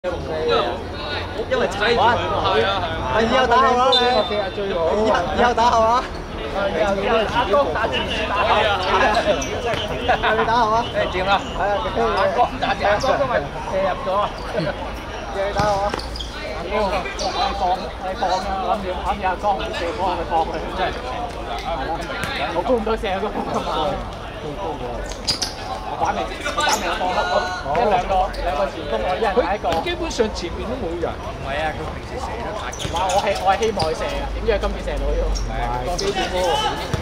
因為踩玩，係啊，以後打後啦你，以後打後啊，阿哥打前打後，你打後啊，掂啦，係啊，阿哥都咪射入咗，你打後啊，你放啊，諗住阿哥唔射波，你放佢，真係，我估唔到射個波咁嘛。打明放一兩個前鋒，我一人打一個。 基本上前面都冇人。 唔係啊，佢平時射得太勁。我係希望佢射啊，點知佢今次射到喎。係。基本波。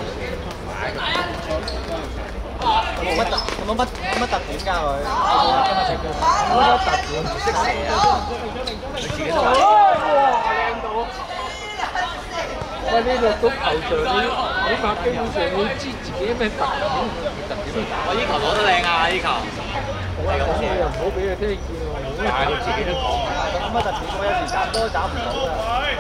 冇乜特點㗎佢。冇乜特點，唔識射啊。佢自己都話。靚到。 喂，呢個足球場你起碼基本上你知自己咩特點。 我依球攞得靚啊！依球，好啊，咁你又唔好俾佢聽見喎，但係佢自己都講。咁乜特點？我有時斬多斬唔到㗎。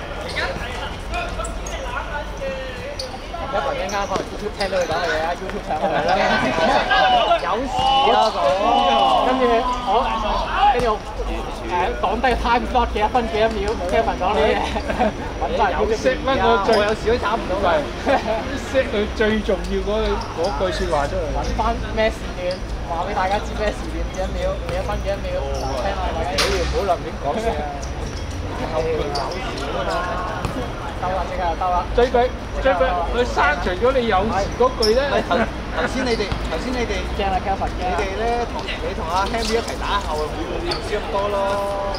一個人啱可能 YouTube 聽到佢講嘅嘢啊 ，YouTube 上去啦。有事啊講。跟住我講低個 time slot 幾多分幾多秒 ，Kevin 講啲嘢。 有識乜我有時都斬唔到佢。 識佢最重要嗰句説話出嚟。 揾翻咩時段，話俾大家知咩時段幾多秒，幾多分幾多秒，聽下大家。 唔好立亂講先啊！ 有事㗎嘛。兜啦，即刻就兜啦！ 追佢，佢刪除咗你有時嗰句咧。 頭先你哋驚啦 ，Kevin 驚。你哋咧同阿 Henry 一齊打後，會唔知咁多咯。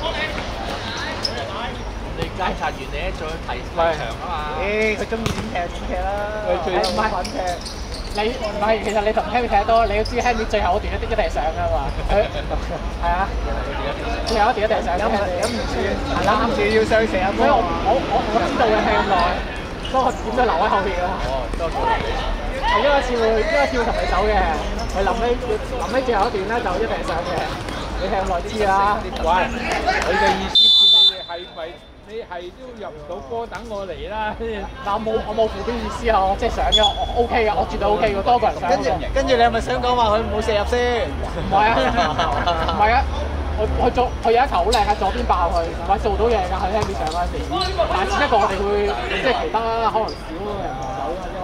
你街察完你再睇場啊嘛。佢中意點踢啦。唔係揾踢。你唔係，其實你同 Henry 踢得多，你都知 Henry 最後嗰段一定上㗎嘛。係啊。最後一段一定上。咁唔算。諗住要上成日波。我知道嘅踢咁耐，所以我點都留喺後邊啦。多謝。係因為一次會同你走嘅，佢臨尾最後一段咧就一定上嘅。你踢咁耐知啦。 喂，佢嘅意思見你哋係咪？你係都入唔到波，等我嚟啦！ 嗱，我冇負邊意思啊，我即係上嘅，我 OK 嘅，我絕對 OK 嘅，多個人上。跟住你係咪想講話佢冇射入先？唔係啊，唔係啊，佢有一球好靚喺左邊爆佢，唔係做到嘢㗎，佢喺邊上嗰陣時。但係只不過我哋會即係其他可能少人防守啊，因為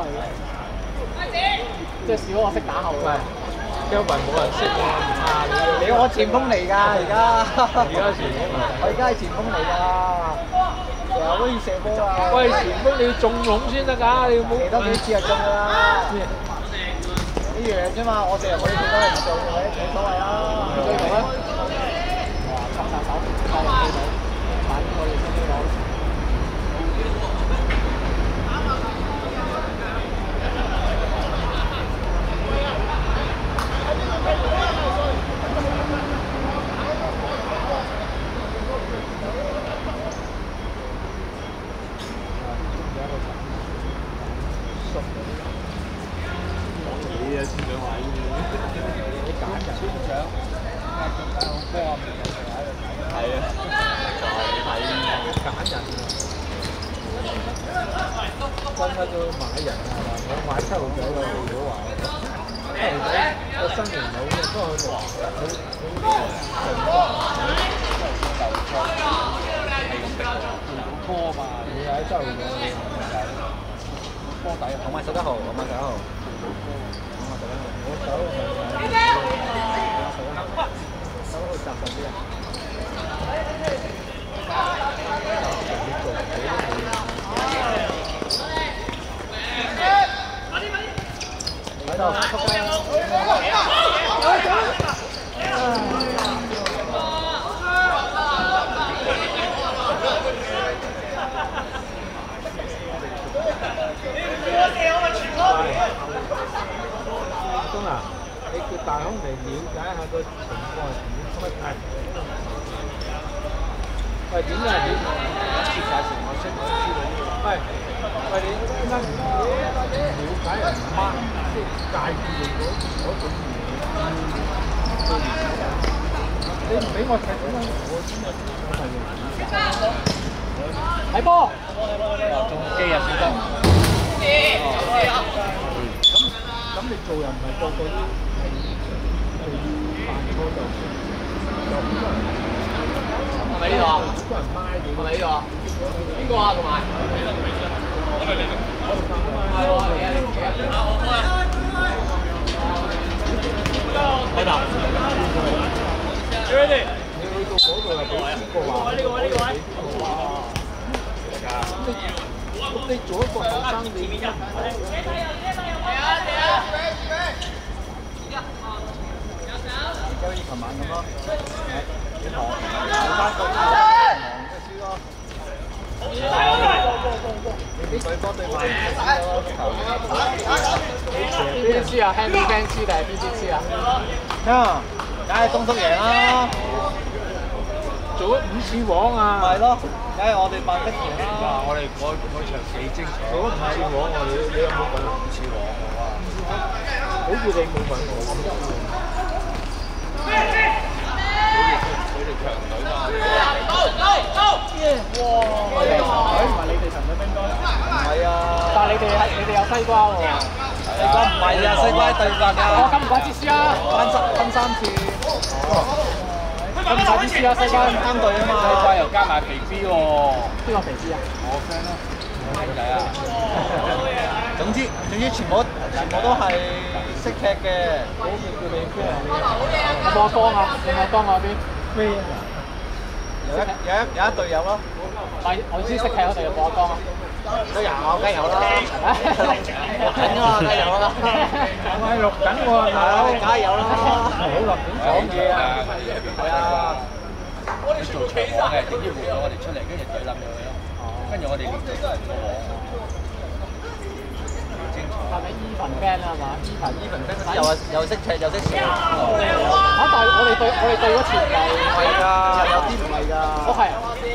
即係少我識打後嘅。 Kevin冇人識我唔怕你。 我前鋒嚟㗎，而家。 而家前鋒啊！ 我而家係前鋒嚟㗎，成日都要射波啊！ 喂，前鋒你要中籠先得㗎，你冇。 射多幾次就中㗎啦。呢樣啫嘛，我射入去佢都係唔做嘅，冇所謂啦。追到啦！哇，放曬手，快啲追到，快啲我哋先追到。 真係都買人啊！我買七號仔喎，如果話七號仔個身形好嘅，不過佢波嘛，你喺七號仔波底， 我買11號，我買11號。 我手去集實啲啊！ 喺度， 東啊，你叫大雄嚟了解下個情況係點？喂，點解你設計成我識我知道呢個？喂，你點解唔了解人媽，即係介意你嗰種嘢？你唔俾我睇點樣？我先係睇波，中機啊，小心！ 咁你做人唔係個個都犯錯就算。 多人拉你。 係咪呢個？邊個啊？同埋係喎，嚟啊！開頭。 你去到嗰度係俾邊個話？呢個位。咁你做一個後生，你點解唔好？好似琴晚咁咯，你忙翻個忙就輸咯。你俾對波對慢就輸咯。 邊支輸啊 ？Henry Fan 輸定係邊支輸啊？ 梗係東叔贏啦！做咗5次王啊！咪係咯，梗係我哋扮得贏啦！我哋嗰場幾精彩。做咗5次王，你有冇講5次王啊？好似你冇問我咁。佢哋強隊嘛？哇！ 我哋強隊唔係你哋強隊兵哥。 唔係啊！ 但係你哋有西瓜喎。 西瓜唔係啊，西瓜對白㗎。 咁唔怪之輸啊！ 分3次。 咁唔怪之輸啊！西瓜啱對啊嘛。西瓜又加埋肥 B 喎。 邊個肥 B 啊？ 我 friend 咯。僆仔啊！總之全部都係識踢嘅。嗰個叫你 friend 啊？ 有冇江啊？有冇江嗰邊？ 咩啊？有一隊有咯。 我知識踢嗰隊有冇江啊？ 都有，梗係有啦。錄緊啊嘛，梗係有啦。我係錄緊喎，大佬，梗係有啦。唔好立亂講嘢啊！係啊。你做長網嘅，點知換咗我哋出嚟，跟住對冧咗佢咯。跟住我哋連續個網。 係咪 Even Fan 啊嘛 ？Even Fan 又識踢又識射。 但係我哋對嗰次唔係㗎，有啲唔係㗎。 都係。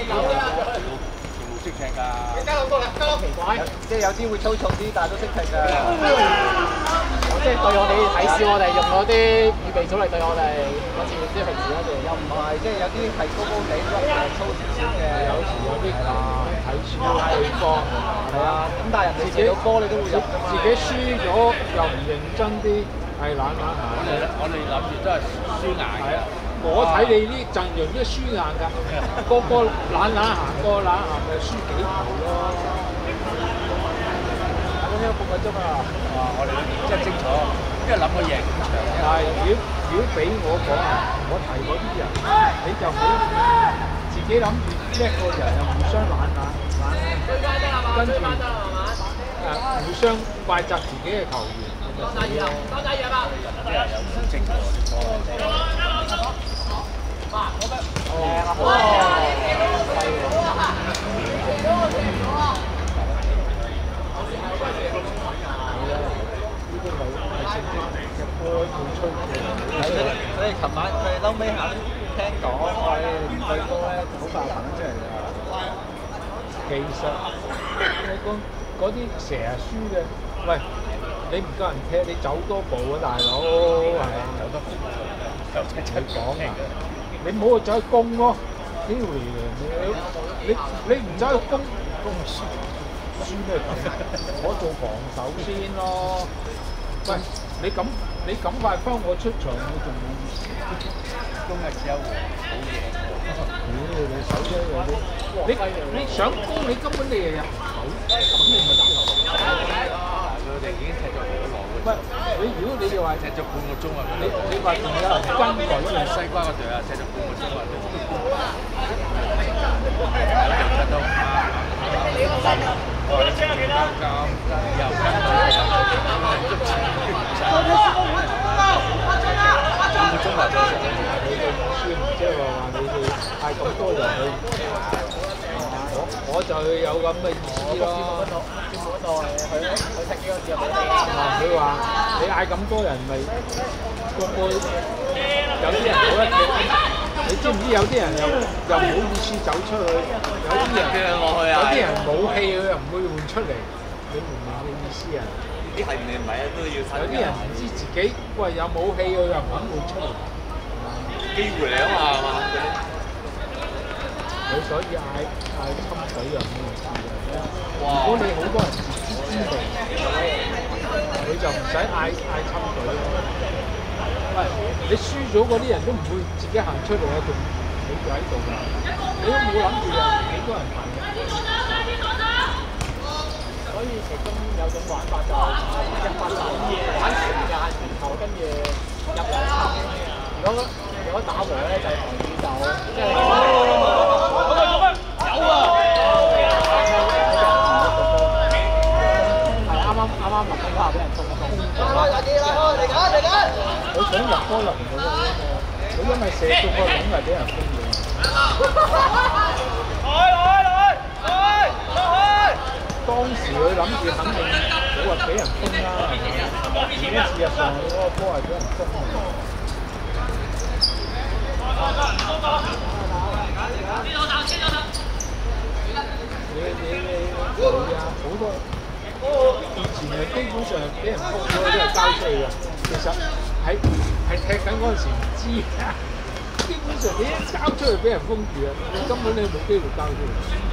識踢㗎， 奇怪， 即係有啲會粗糙啲，但係都識踢㗎。 即係對我哋睇笑我哋用嗰啲預備組嚟對我哋，好似即係平時嗰啲又唔係，即係有啲係高高地，粗少少嘅。有時有啲睇輸對方，係啊。咁但係人哋射到波，你都會入㗎嘛。自己輸咗又唔認真啲，係懶下。我哋諗住都係輸硬嘅。我睇你啲陣容都輸硬㗎，個個懶行，個懶行咪輸幾球咯。咁樣半個鐘啊！哇！我哋真係精彩，因為諗過贏場。但係如果俾我講啊，我提嗰啲人，你就好自己諗住一個人又互相懶，跟住互相怪責自己嘅球員。多仔嘢吧！即係有精彩。所以琴晚佢哋嬲尾肯聽講，我哋連隊波咧好快行出嚟㗎。其實你講嗰啲成日輸嘅，喂，你唔夠人踢，你走多步啊，大佬，係嘛？走多步，你講啊！你唔好走去攻咯，屌你唔走去攻輸咩咁？我做防守先咯。喂，你咁快幫我出場，我仲冇意思。攻係只有好嘢。你手啫有啲，你想攻你根本你又入唔到，咁你咪打球。佢哋已經踢咗好耐。喂，如果你哋話踢咗半個鐘啊，你話仲有人跟隊，因為西瓜嗰隊啊踢咗半個鐘啊，即係話你哋派咁多人去，我就有咁嘅意思咯。佢踢幾個字俾你？佢話你嗌咁多人咪個有啲人冇得踢，你知唔知有啲人又唔好意思走出去，有啲人冇氣佢又唔會換出嚟，你明唔明嘅意思啊？啲係唔係啊都要睇。有啲人唔知自己喂有冇氣佢又唔肯換出嚟。機會嚟啊嘛，係嘛？佢所以嗌侵水又冇意思嘅。如果你好多人自知之明，佢就唔使嗌侵水咯。喂，你輸咗嗰啲人都唔會自己行出嚟啊，仲企住喺度㗎。你都未冇諗住有幾多人問嘅。 所以其中有種玩法就一發就玩時間，然後跟住入兩球。如果打和咧就同宇宙，即係有啊！係啱啱落空下俾人中咗。 快啲啦！嚟緊！ 我想入波入唔到喎，佢因為射中個籠係俾人封咗。當時佢諗住肯定冇話俾人封啦，而家事實上嗰個波係俾人封嘅。你啊，好多以前係基本上俾人封咗都係交出去嘅，其實係踢緊嗰陣時唔知㗎。基本上你一交出去俾人封住啊，你根本你冇機會交出去。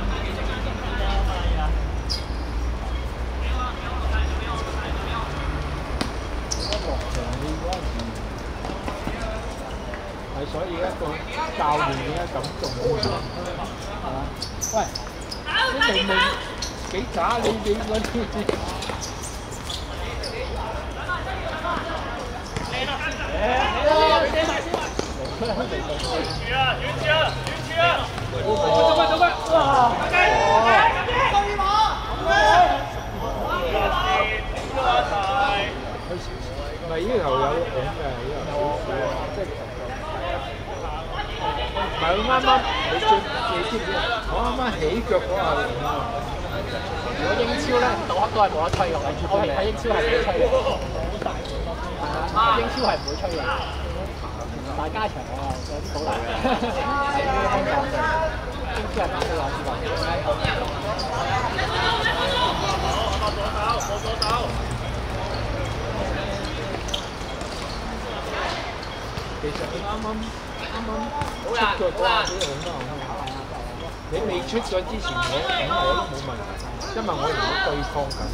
係，所以一個教練點解咁重要係嘛？喂，你明明幾渣，你揾啲唔係呢頭有影嘅，呢頭即係。唔係佢啱啱，你知唔知？我啱啱起腳嗰下， 如果英超咧，倒黑都係冇得吹嘅。我係睇英超係唔會吹嘅。係啊，英超係唔會吹嘅。大家場我有啲保留嘅。喺香港嘅英超係打得攞啲其實佢啱啱出咗嗰下幾好啊！你未出咗之前，我都冇問題，因為我同佢對抗緊。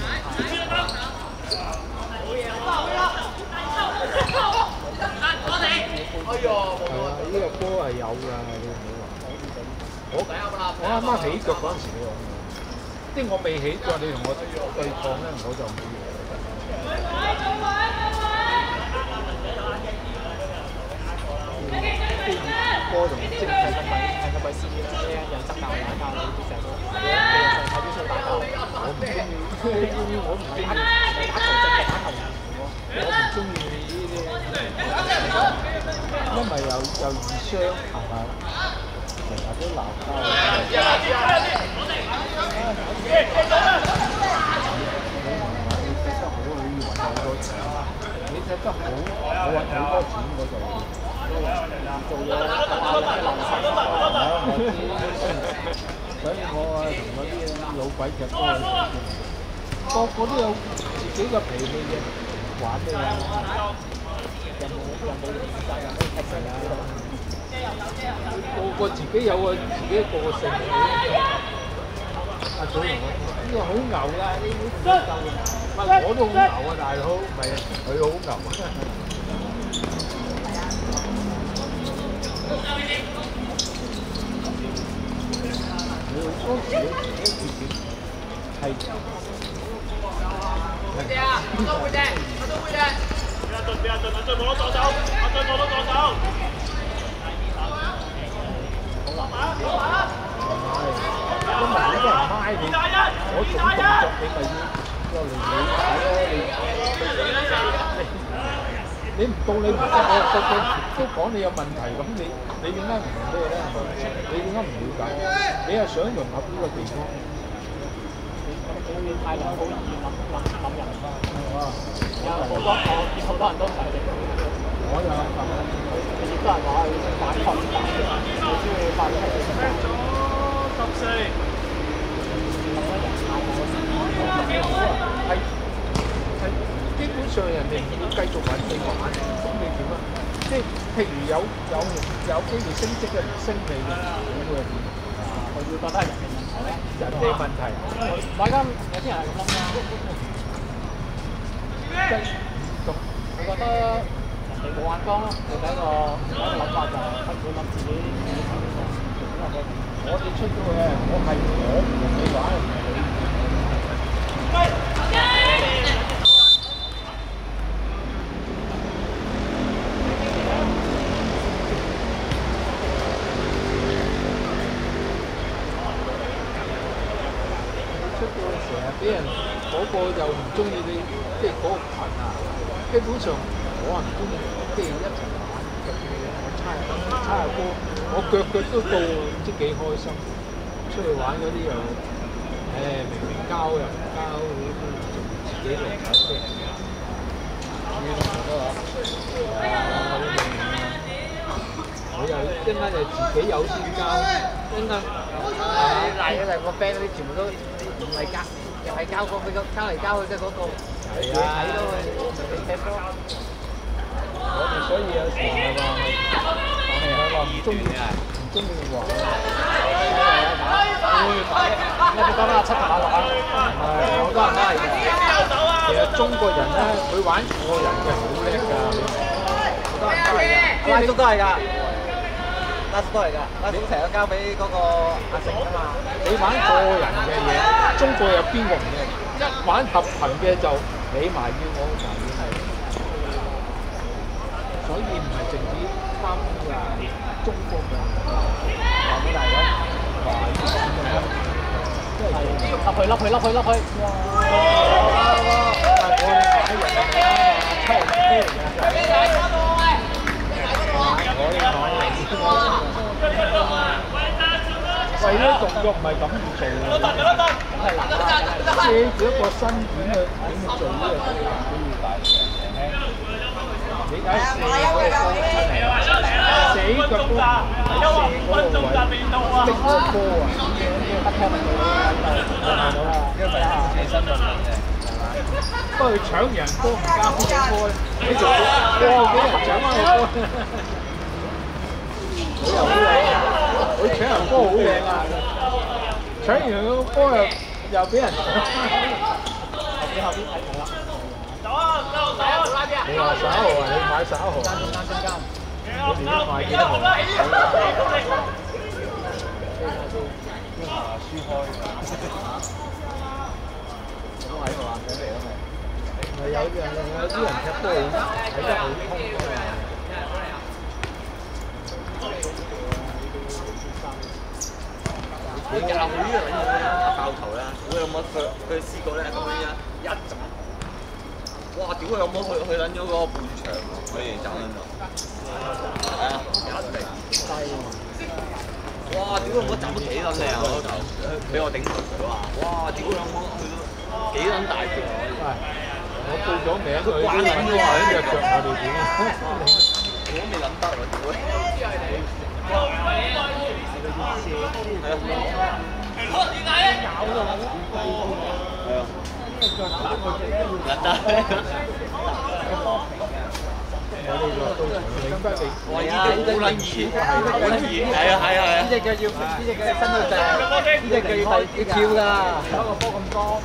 係啊，呢個波係有㗎，你唔好話。我啱啱起腳嗰陣時，你講即係我未起腳，你同我對抗咧，我就冇嘢。 波同即係係咪試啲人執教打交，你成日都睇啲數打交。 我唔中意，我唔中意打球真係打球唔我唔中意呢啲，因為又易傷係咪？成日都鬧交。你踢得好，我揾好多錢嗰度。 做嘢流水所以我同嗰啲老鬼踢波，個個都有自己嘅脾氣嘅，玩咩啊？ 有冇責任可以踢成啊？ 個自己有個自己嘅個性。阿祖同我呢個好牛㗎，呢啲夠嘅。喂，我都好牛啊，大佬，唔係佢好牛啊。當時你自己決定係我都會嘅。不要進，我攞助手，我攞助手。 因為好多人拉你，嗰種動作你咪要嚟你唔到你唔得，我都講你有問題，咁你點解唔咩咧？你點解唔了解？你係想融合呢個地方？ 你太好易諗人啦。好多我見好多人都唔係你。 我有諗。 亦都係話去反抗打嘅，你先會發出嚟。14。 基本上人哋唔會繼續揾你玩，咁你點啊？即係譬如有機會升職嘅唔升你，咁會係點？ 我會覺得係人哋問題。大家有啲人係咁諗啦。即係我覺得人哋冇眼光咯，佢第一個諗法就係不會諗自己點樣去。 我哋出到去，我係我唔同你玩，唔係你。出到去成日俾人嗰個又唔中意你，即係嗰個群啊，基本上我係唔中意，即係一齊玩，我猜下歌，我腳都到，唔知幾開心。出去玩嗰啲又，明明交又唔交，仲自己嚟搞嘅。我又一陣間就自己有先交，一陣間賴嘅就個 friend 嗰啲全部都唔係交，又係交過佢個交嚟交去即係嗰個，你睇到佢踢波。 我哋所以有時係話唔中意玩。 你哋講緊7同6啊？ 我都係嘅。其實中國人咧，佢玩個人嘅好叻㗎。好多人都係㗎， 拉叔都係㗎，拉叔都係㗎，拉叔成日交俾嗰個阿成㗎嘛。 你玩個人嘅嘢，中國有邊個唔叻？一玩合群嘅就你埋怨我埋怨係，所以唔係淨止貪污㗎，中國人話俾大家話呢個咁樣，即係笠佢。喂，呢啲動作唔係咁要做嘅，借住一個身段去點去做呢個動作都要大力嘅。你睇射嗰個波出嚟，死腳波喺射嗰個位，逼嗰個波啊！不聽唔到啦，因為自己身運動嘅。不過佢搶人波唔交個波，你做哇俾人搶翻個波。佢又好靚，佢搶人波好靚啊！搶完個波又俾人搶。後邊睇睇啦。你話11號啊？你買11號？我哋都買幾多號？輸開。都喺度啊！準備咗未？係有啲人踢波睇得好通㗎嘛。 你教佢呢樣嘢爆頭啦！屌有冇佢試過咧咁樣一陣，哇！屌佢有冇去撚咗嗰個半場可以走撚咗？係啊，一定低啊！哇！屌有冇走幾撚靚啊嗰頭，俾我頂住佢話！哇！屌有冇去到幾撚大條啊！ 我報咗名佢關撚咗喺隻腳，我哋點啊？ 我都未諗得喎屌！哇！依隻好撚易，好撚易，係啊！ 呢隻腳要伸到正，呢隻腳要跳㗎。攞個波咁多。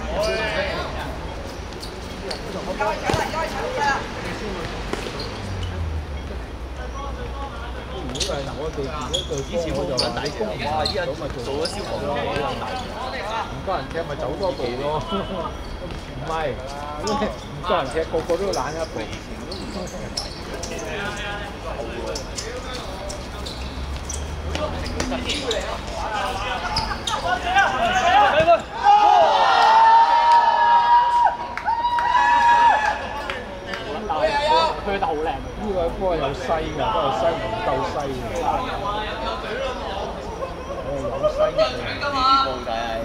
如果係我哋自己隊以前我就撚大隻，哇！依家做咗消防員， 唔多人踢咪走多步咯。唔係，唔多人踢個個都懶一步。 佢得好靚。 呢個波有西㗎，不過西唔夠西㗎。有西嘅。 報仔係。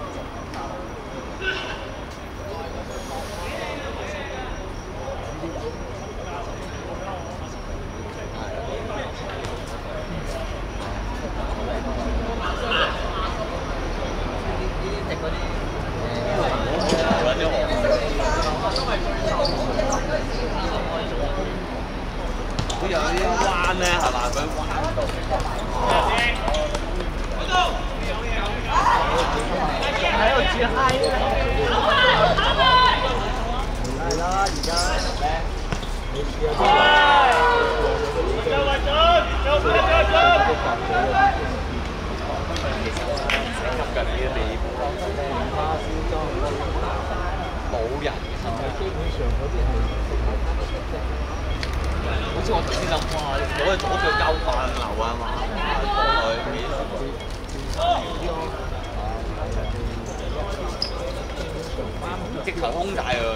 佢有啲彎咧，係嘛？佢彎到。 喺度自嗨。係啦，而家。 其實基本上嗰啲係好似我頭先諗，哇！攞去左腳交飯流啊嘛，過去幾直頭空大佢。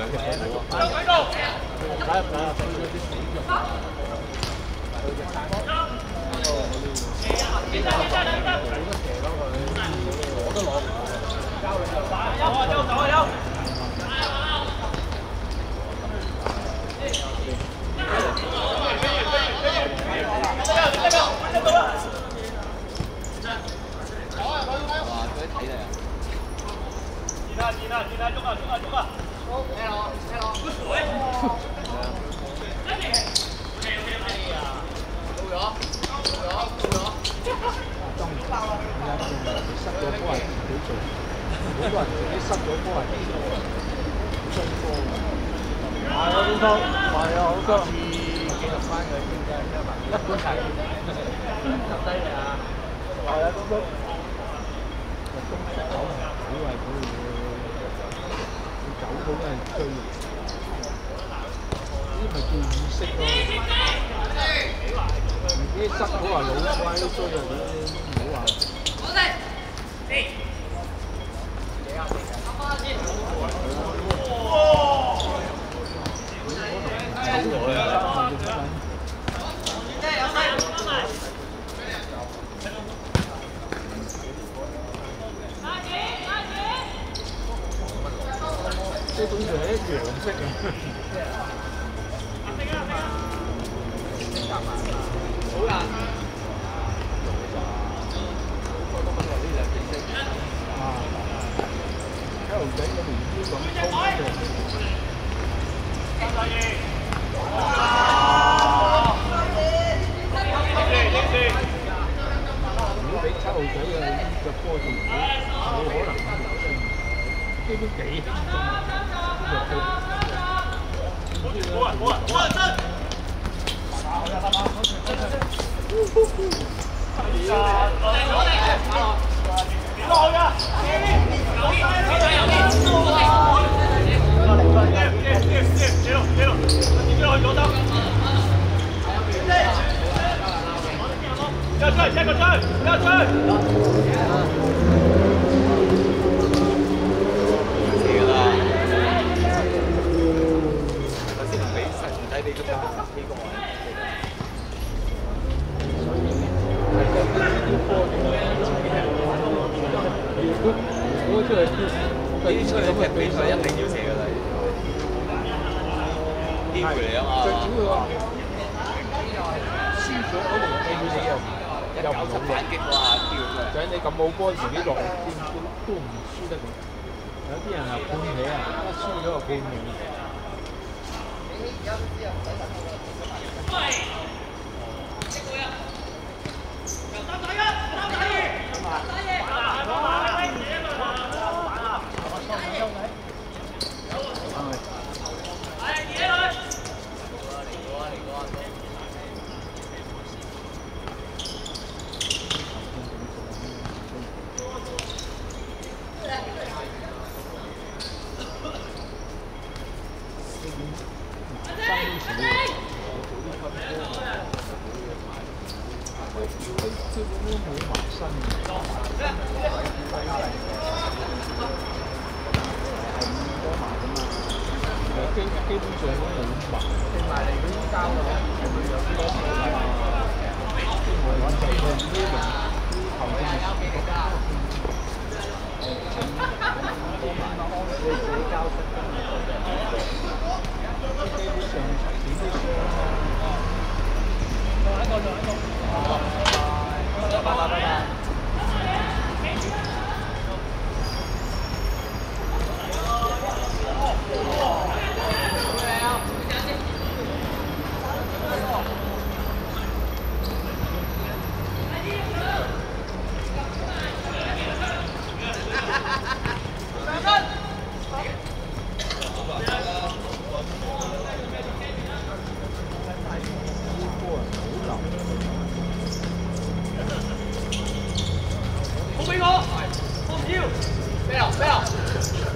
俾我，唔要，咩啊咩啊？